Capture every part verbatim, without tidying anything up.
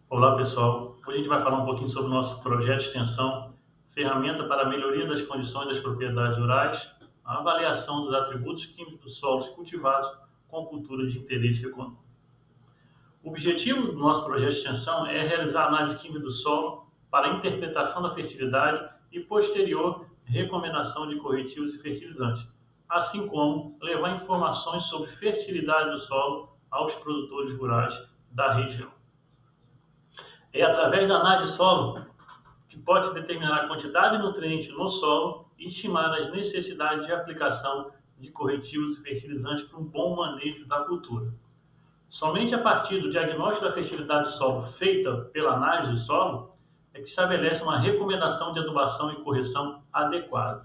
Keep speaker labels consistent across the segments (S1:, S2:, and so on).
S1: Olá pessoal, hoje a gente vai falar um pouquinho sobre o nosso projeto de extensão, ferramenta para a melhoria das condições das propriedades rurais, a avaliação dos atributos químicos dos solos cultivados com culturas de interesse econômico. O objetivo do nosso projeto de extensão é realizar a análise química do solo para a interpretação da fertilidade e posterior recomendação de corretivos e fertilizantes, assim como levar informações sobre fertilidade do solo aos produtores rurais da região. É através da análise de solo que pode-se determinar a quantidade de nutrientes no solo e estimar as necessidades de aplicação de corretivos e fertilizantes para um bom manejo da cultura. Somente a partir do diagnóstico da fertilidade do solo feita pela análise do solo é que estabelece uma recomendação de adubação e correção adequada.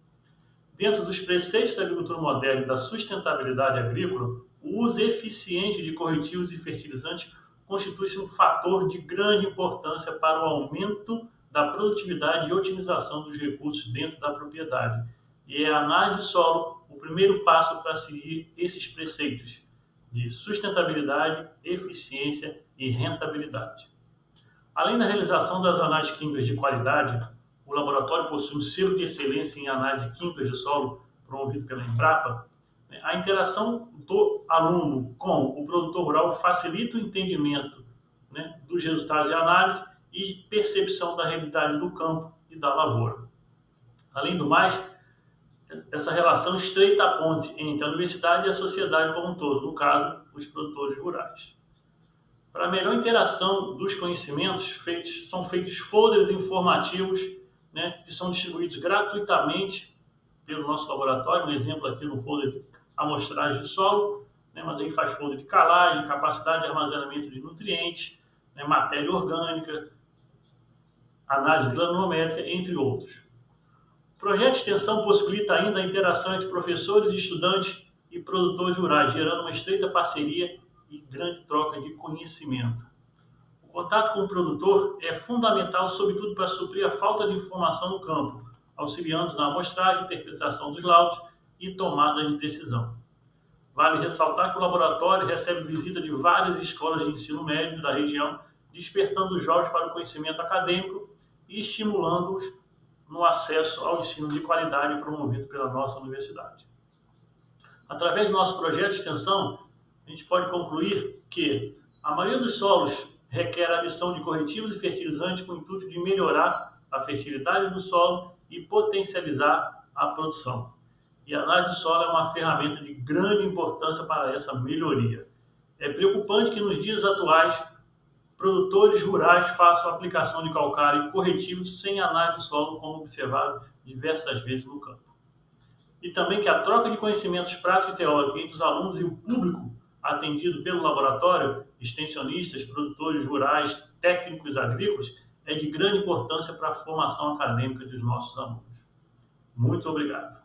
S1: Dentro dos preceitos da agricultura moderna e da sustentabilidade agrícola, o uso eficiente de corretivos e fertilizantes constitui-se um fator de grande importância para o aumento da produtividade e otimização dos recursos dentro da propriedade. E é a análise de solo o primeiro passo para seguir esses preceitos de sustentabilidade, eficiência e rentabilidade. Além da realização das análises químicas de qualidade, o laboratório possui um selo de excelência em análise química de solo, promovido pela Embrapa. A interação do aluno com o produtor rural facilita o entendimento, né, dos resultados de análise e percepção da realidade do campo e da lavoura. Além do mais, essa relação estreita a ponte entre a universidade e a sociedade como um todo, no caso, os produtores rurais. Para a melhor interação dos conhecimentos, feitos, são feitos folders informativos, né, que são distribuídos gratuitamente pelo nosso laboratório. Um exemplo aqui no folder de amostragem de solo, né, mas aí faz folder de calagem, capacidade de armazenamento de nutrientes, né, matéria orgânica, análise granulométrica, entre outros. O projeto de extensão possibilita ainda a interação entre professores, estudantes e produtores rurais, gerando uma estreita parceria e grande troca de conhecimento. O contato com o produtor é fundamental, sobretudo para suprir a falta de informação no campo, auxiliando na amostragem, interpretação dos laudos e tomada de decisão. Vale ressaltar que o laboratório recebe visita de várias escolas de ensino médio da região, despertando os jovens para o conhecimento acadêmico e estimulando-os no acesso ao ensino de qualidade promovido pela nossa universidade. Através do nosso projeto de extensão, a gente pode concluir que a maioria dos solos requer a adição de corretivos e fertilizantes com o intuito de melhorar a fertilidade do solo e potencializar a produção. E a análise de solo é uma ferramenta de grande importância para essa melhoria. É preocupante que nos dias atuais, produtores rurais façam a aplicação de calcário e corretivos sem análise de solo, como observado diversas vezes no campo. E também que a troca de conhecimentos práticos e teóricos entre os alunos e o público atendido pelo laboratório, extensionistas, produtores rurais, técnicos agrícolas, é de grande importância para a formação acadêmica dos nossos alunos. Muito obrigado.